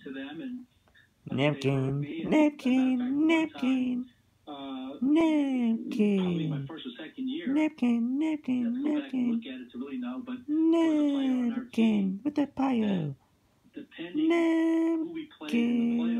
to them, and napkin, me. napkin, napkin, Probably my napkin, first or second year. napkin, napkin, You have to go back and napkin, look at it to really know, but napkin with the pile. depending who we played in the